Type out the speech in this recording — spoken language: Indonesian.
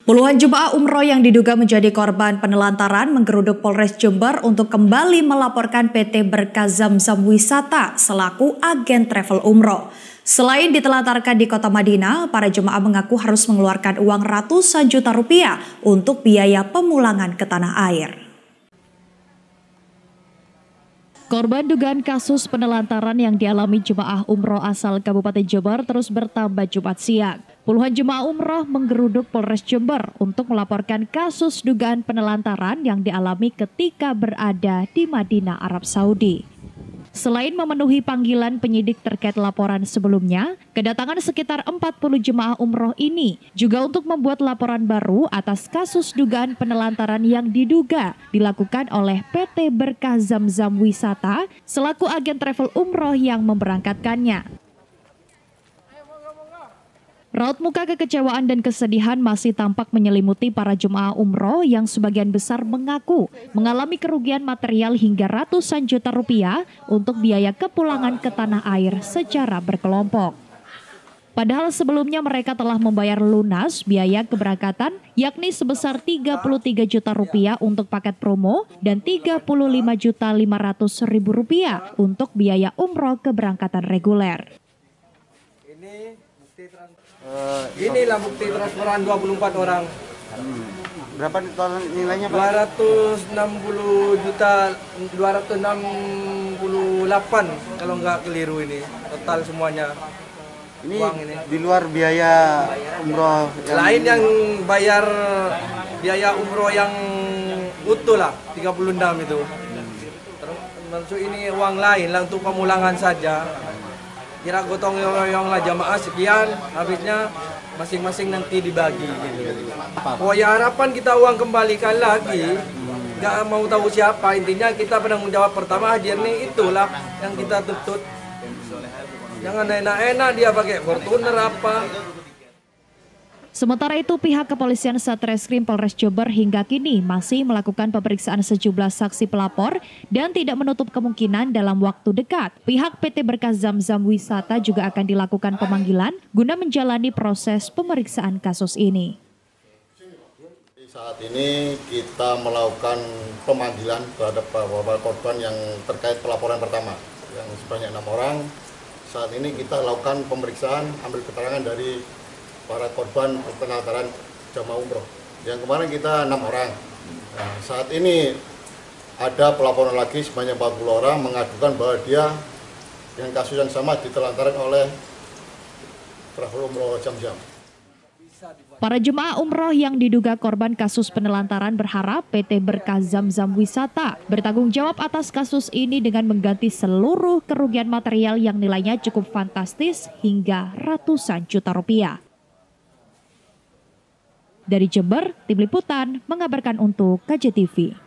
Puluhan jemaah umroh yang diduga menjadi korban penelantaran menggeruduk Polres Jember untuk kembali melaporkan PT Berkah Zamzam Wisata selaku agen travel umroh. Selain ditelantarkan di Kota Madinah, para jemaah mengaku harus mengeluarkan uang ratusan juta rupiah untuk biaya pemulangan ke tanah air. Korban dugaan kasus penelantaran yang dialami jemaah umroh asal Kabupaten Jember terus bertambah Jumat siang. Puluhan jemaah umroh menggeruduk Polres Jember untuk melaporkan kasus dugaan penelantaran yang dialami ketika berada di Madinah, Arab Saudi. Selain memenuhi panggilan penyidik terkait laporan sebelumnya, kedatangan sekitar 40 jemaah umroh ini juga untuk membuat laporan baru atas kasus dugaan penelantaran yang diduga dilakukan oleh PT Berkah Zamzam Wisata selaku agen travel umroh yang memberangkatkannya. Raut muka kekecewaan dan kesedihan masih tampak menyelimuti para jemaah umroh yang sebagian besar mengaku mengalami kerugian material hingga ratusan juta rupiah untuk biaya kepulangan ke tanah air secara berkelompok. Padahal sebelumnya mereka telah membayar lunas biaya keberangkatan yakni sebesar 33 juta rupiah untuk paket promo dan 35.500.000 rupiah untuk biaya umroh keberangkatan reguler. Inilah bukti transferan 24 orang. Berapa total nilainya, Pak? 268 kalau nggak keliru ini. Total semuanya. Ini di luar biaya umroh lain yang bayar biaya umroh yang utuh lah 36 itu. Termasuk ini uang lain lah untuk pemulangan saja. Kira gotong royong lah jamaah sekian, habisnya masing-masing nanti dibagi gitu. Oh ya harapan kita uang kembalikan lagi, nggak mau tahu siapa, intinya kita penanggung jawab pertama hadir nih itulah yang kita tuntut. Jangan enak-enak dia pakai Fortuner apa. Sementara itu, pihak kepolisian Satreskrim Polres Jember hingga kini masih melakukan pemeriksaan sejumlah saksi pelapor dan tidak menutup kemungkinan dalam waktu dekat pihak PT Berkah Zamzam Wisata juga akan dilakukan pemanggilan guna menjalani proses pemeriksaan kasus ini. Saat ini kita melakukan pemanggilan terhadap beberapa korban yang terkait pelaporan pertama yang sebanyak 6 orang. Saat ini kita lakukan pemeriksaan, ambil keterangan dari para korban penelantaran jamaah umroh. Yang kemarin kita 6 orang. Nah, saat ini ada pelaporan lagi sebanyak 40 orang mengadukan bahwa dia yang kasus yang sama ditelantarkan oleh travel umroh Zamzam. Para jemaah umroh yang diduga korban kasus penelantaran berharap PT Berkah Zamzam Wisata bertanggung jawab atas kasus ini dengan mengganti seluruh kerugian material yang nilainya cukup fantastis hingga ratusan juta rupiah. Dari Jember, Tim Liputan mengabarkan untuk KJTV.